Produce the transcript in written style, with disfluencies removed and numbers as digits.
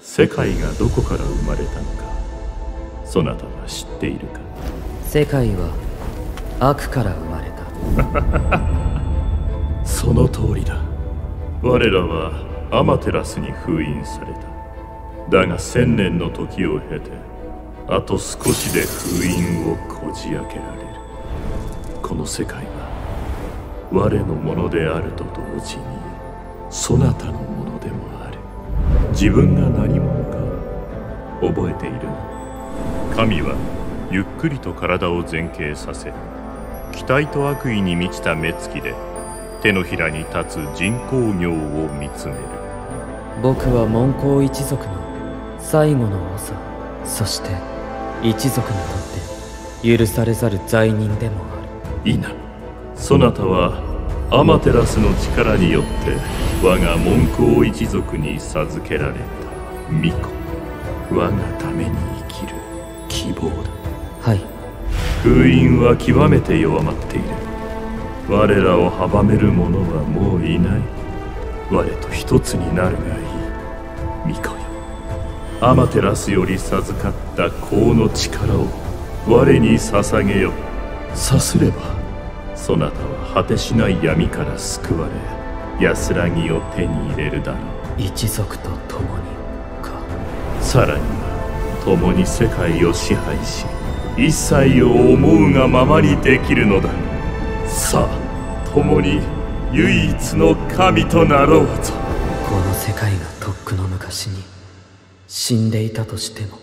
世界がどこから生まれたのか、そなたは知っているか？ 世界は悪から生まれた。 その通りだ。我らはアマテラスに封印された。だが1000年の時を経て、あと少しで封印をこじ開けられる。この世界は我のものであると同時にそなたのものでもある。自分が何者か覚えているな？神はゆっくりと体を前傾させ、期待と悪意に満ちた目つきで手のひらに立つ人工業を見つめる。 僕は文光一族の最後の長、そして一族にとって許されざる罪人でもある。 いいな。そなたはアマテラスの力によって我が文光一族に授けられた巫女、我がために生きる希望だ。 はい。 封印は極めて弱まっている。我らを阻める者はもういない。我と一つになるがいい。巫女よ、アマテラスより授かった功の力を我に捧げよ。さすればそなたは果てしない闇から救われ、安らぎを手に入れるだろう。 一族と共にか。 さらには共に世界を支配し、一切を思うがままにできるのだ。さあ共に唯一の神となろうぞ。 この世界がとっくの昔に死んでいたとしても